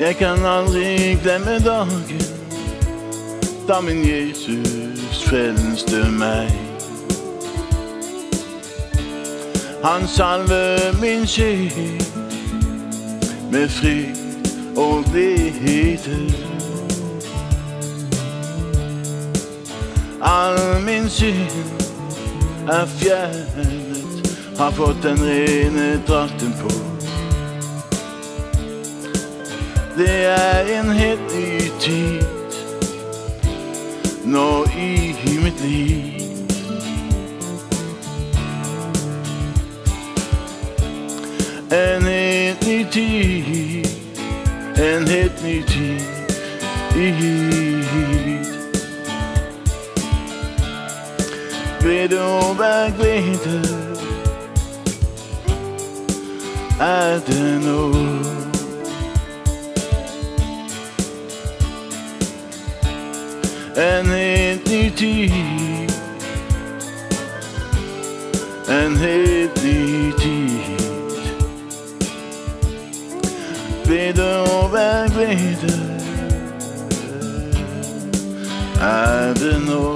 Jeg kan aldrig glemme dagen, da min Jesus frelste mig. Han salve min sjæl med frid og glæde. Al min synd er fjernet, har fået den rene dragten på. Det er en helt ny tid, når i mit liv. En helt ny tid, en helt ny tid. Glæde over glæde er det nu. En helt ny tid, en helt ny tid. Glæde over glæde er det nu.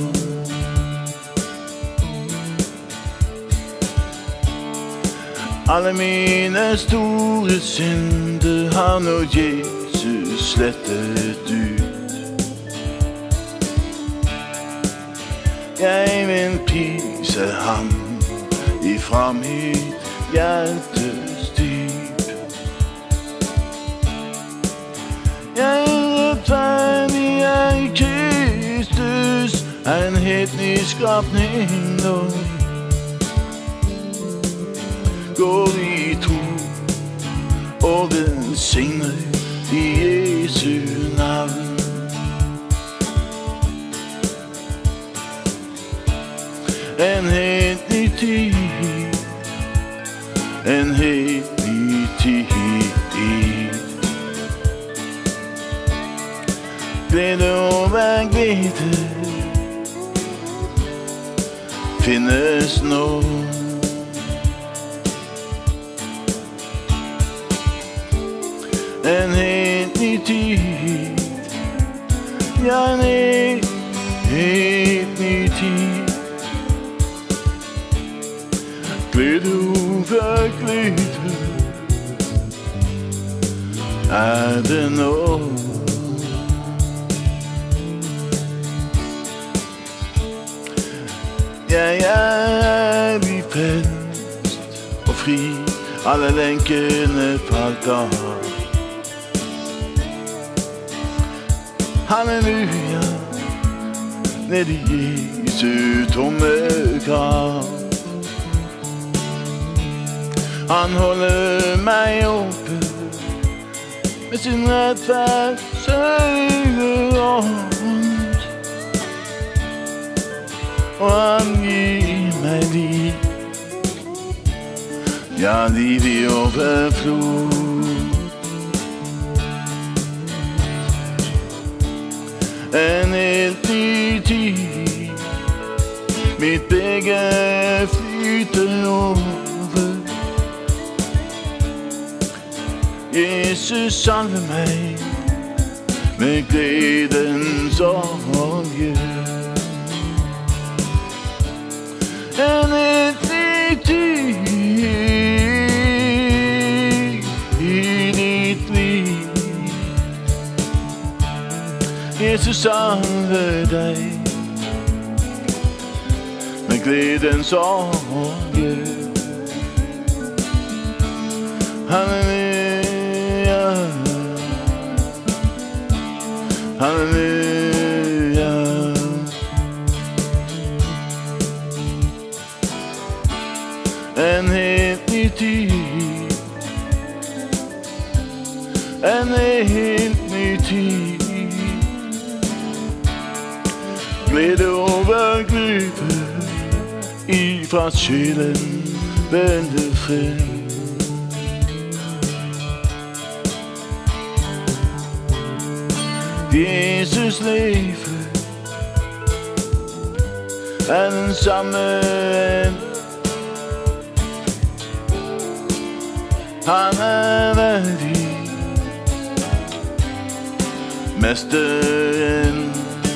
Alle mine store synder har nu Jesus slettet ud. Jeg vil prise ham ifra mit hjertes dyb. Jeg er retfærdig af Kristus, en helt ny skabning nu. Gå i tro og velsigne i Jesu navn. En helt ny tid, en helt ny tid. Glæde over glæde findes nu. En helt ny tid, ja, en helt ny tid. Glæde over glæde er det nu. Ja, jeg er frelst og fri, alle lænkene faldt af. Halleluja, ned i Jesu tomme grav. Han holder mig oppe med sin retfærds ånd, og han giver mig liv, ja, liv i overflod. En helt ny tid, mit begær flyter over. Jesus salve mig med glædens olie. En helt ny tid i dit liv. Jesus salve dig med glædens olie. Halleluja, halleluja. En helt ny tid, en helt ny tid. Glæde over glæde ifra sjælen vendte frem. Jesus leve er den samme end. Han er værdig Mesteren.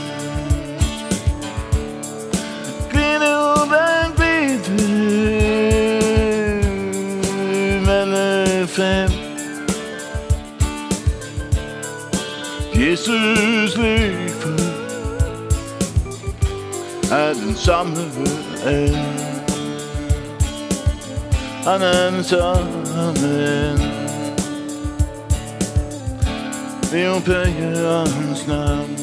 Glide over glide mellem fem. Jesus løber er den samme end. Han er den samme end. Vi opphøjer hans navn.